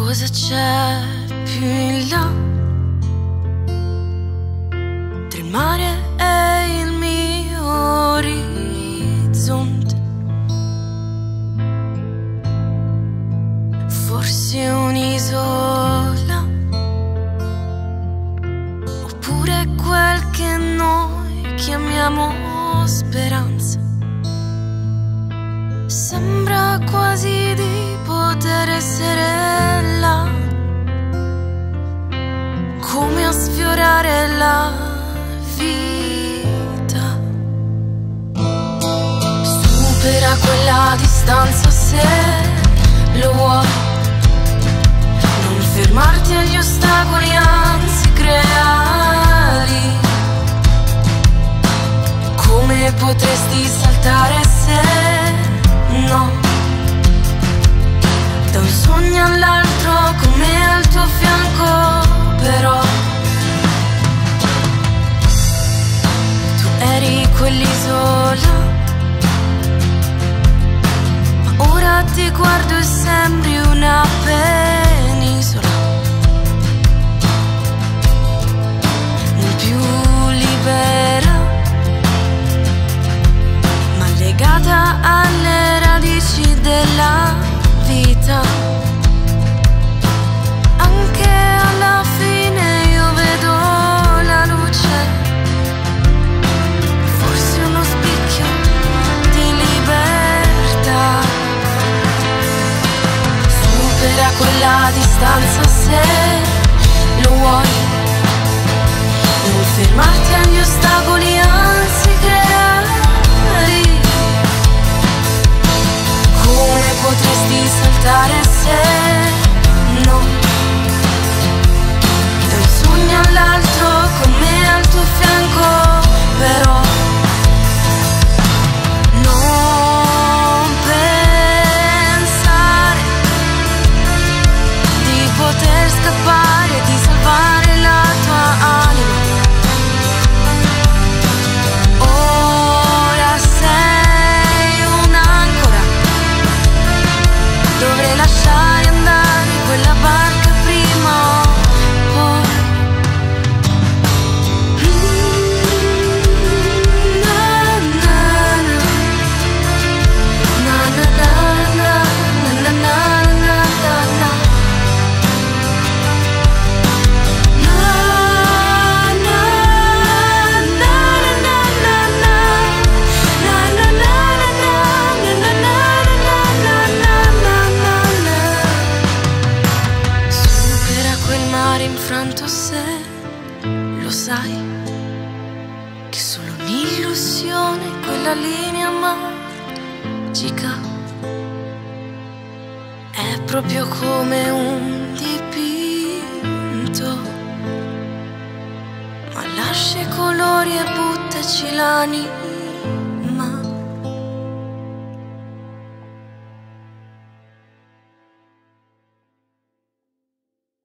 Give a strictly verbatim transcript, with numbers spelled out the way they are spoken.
Cosa c'è più in là tra il mare e il mio orizzonte? Forse un'isola, oppure quel che noi chiamiamo speranza. Sembra quasi di poter essere là, come a sfiorare la vita. Supera quella distanza se lo vuoi, non fermarti agli ostacoli, anzi creali. Come potresti saltare se no, da un sogno all'altro come al tuo fianco, però tu eri quell'isola, ma ora ti guardo e sembri una penisola, non più libera, ma legata alle radici della vita. Anche alla fine io vedo la luce, forse uno spicchio di libertà. Supera quella distanza se lo vuoi, non fermarti agli ostacoli, anzi creali. Come potresti saltare se no, da un sogno all'altro come al tuo fianco, però non pensare di poter scappare, di salvare la tua anima. Ora sei un'ancora, dovrei lasciare andare quella barca prima o poi. Na na na, na na na na, na na na na na. Na na na na na na, na na na na, na na na na. Supera quel mare infranto se lo sai, che solo un'illusione quella linea magica. È proprio come un dipinto, ma lascia i colori e buttaci l'anima